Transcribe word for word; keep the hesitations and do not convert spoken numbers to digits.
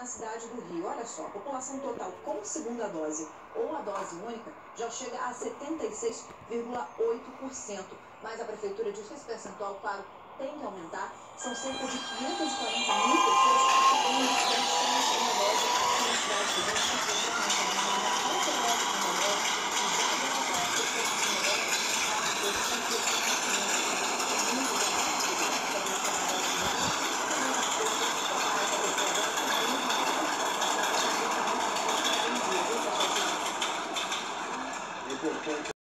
na cidade do Rio. Olha só, a população total com segunda dose ou a dose única já chega a setenta e seis vírgula oito por cento. Mas a prefeitura diz que esse percentual, claro, tem que aumentar. São cerca de quinhentas e quarenta mil pessoas que têm a segunda dose aqui na cidade do Rio.